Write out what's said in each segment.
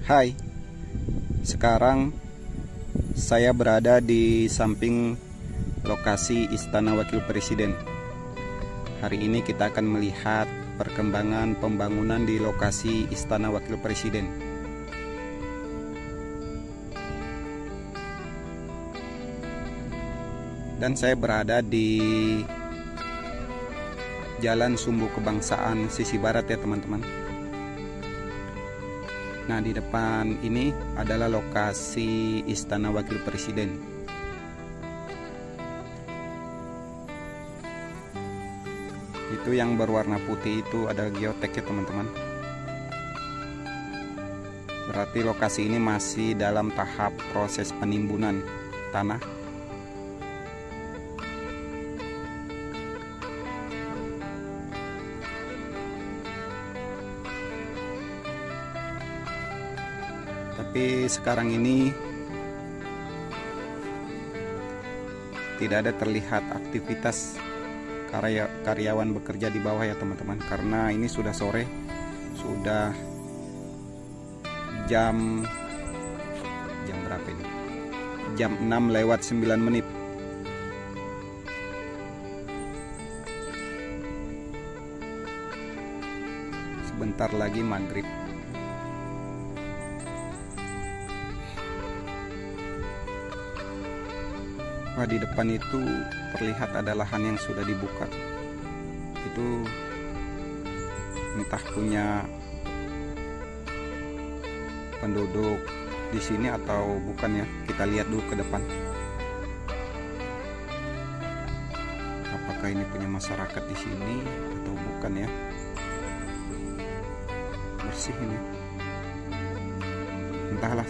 Hai, sekarang saya berada di samping lokasi Istana Wakil Presiden. Hari ini kita akan melihat perkembangan pembangunan di lokasi Istana Wakil Presiden. Dan saya berada di Jalan Sumbu Kebangsaan sisi barat ya teman-teman. Nah, di depan ini adalah lokasi Istana Wakil Presiden. Itu yang berwarna putih itu adalah geotek ya teman-teman. Berarti lokasi ini masih dalam tahap proses penimbunan tanah. Tapi sekarang ini tidak ada terlihat aktivitas karyawan bekerja di bawah ya teman-teman, karena ini sudah sore, sudah jam berapa ini? Jam 6:09. Sebentar lagi maghrib. Wah, di depan itu terlihat ada lahan yang sudah dibuka. Itu entah punya penduduk di sini atau bukan ya. Kita lihat dulu ke depan. Apakah ini punya masyarakat di sini atau bukan ya? Bersih ini. Entahlah.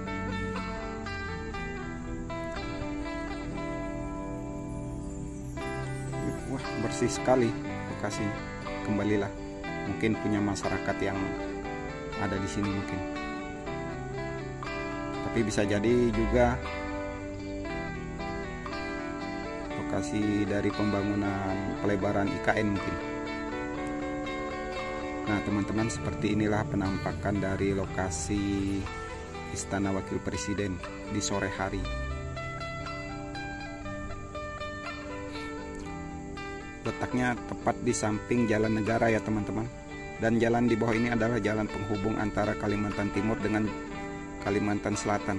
Wah, bersih sekali lokasi. Kembalilah, mungkin punya masyarakat yang ada di sini mungkin. Tapi bisa jadi juga lokasi dari pembangunan pelebaran IKN mungkin. Nah teman-teman, seperti inilah penampakan dari lokasi Istana Wakil Presiden di sore hari. Letaknya tepat di samping Jalan Negara ya teman-teman. Dan jalan di bawah ini adalah jalan penghubung antara Kalimantan Timur dengan Kalimantan Selatan.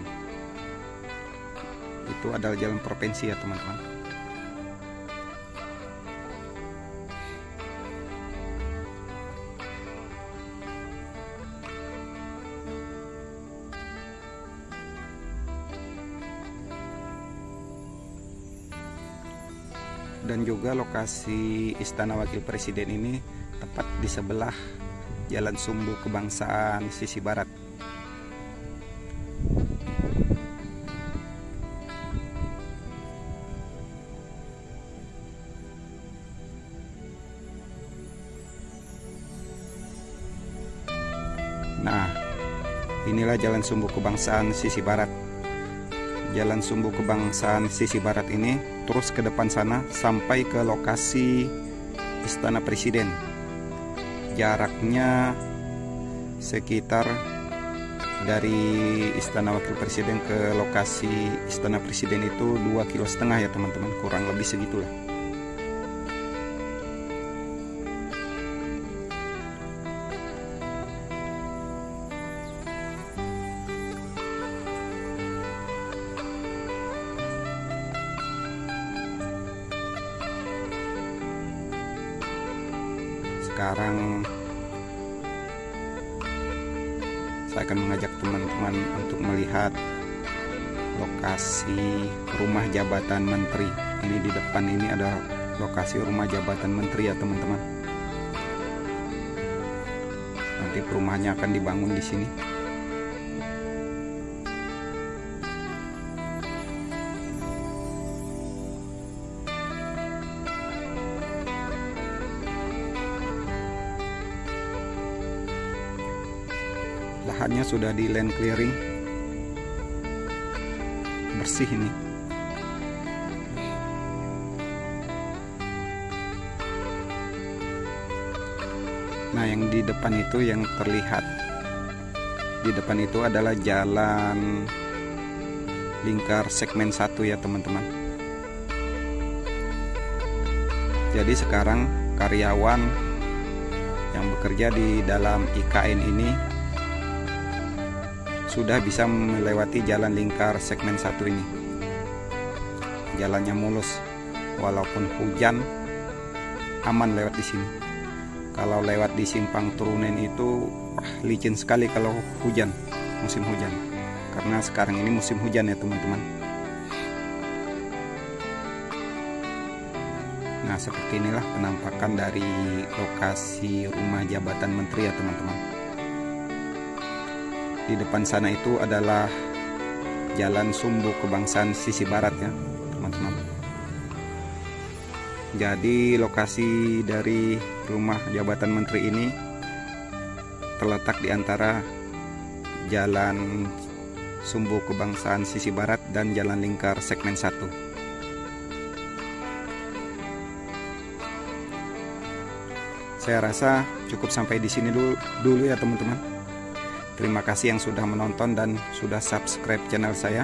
Itu adalah jalan provinsi ya teman-teman. Dan juga lokasi Istana Wakil Presiden ini tepat di sebelah Jalan Sumbu Kebangsaan sisi barat. Nah, inilah Jalan Sumbu Kebangsaan sisi barat. Jalan Sumbu Kebangsaan sisi barat ini terus ke depan sana sampai ke lokasi Istana Presiden. Jaraknya sekitar dari Istana Wakil Presiden ke lokasi Istana Presiden itu 2,5 km ya teman-teman, kurang lebih segitulah. Sekarang saya akan mengajak teman-teman untuk melihat lokasi rumah jabatan menteri. Ini di depan ini ada lokasi rumah jabatan menteri ya teman-teman. Nanti perumahannya akan dibangun di sini. Lahannya sudah di land clearing, bersih ini. Nah, yang di depan itu yang terlihat Di depan itu adalah jalan lingkar segmen 1 ya teman-teman. Jadi sekarang karyawan yang bekerja di dalam IKN ini sudah bisa melewati jalan lingkar segmen 1 ini. Jalannya mulus, walaupun hujan aman lewat di sini. Kalau lewat di simpang turunan itu licin sekali kalau hujan, musim hujan. Karena sekarang ini musim hujan ya teman-teman. Nah, seperti inilah penampakan dari lokasi rumah jabatan menteri ya teman-teman. Di depan sana itu adalah Jalan Sumbu Kebangsaan sisi barat ya teman-teman. Jadi lokasi dari rumah jabatan menteri ini terletak di antara Jalan Sumbu Kebangsaan sisi barat dan Jalan Lingkar segmen 1. Saya rasa cukup sampai di sini dulu ya teman-teman. Terima kasih yang sudah menonton dan sudah subscribe channel saya.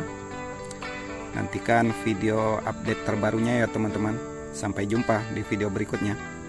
Nantikan video update terbarunya ya teman-teman. Sampai jumpa di video berikutnya.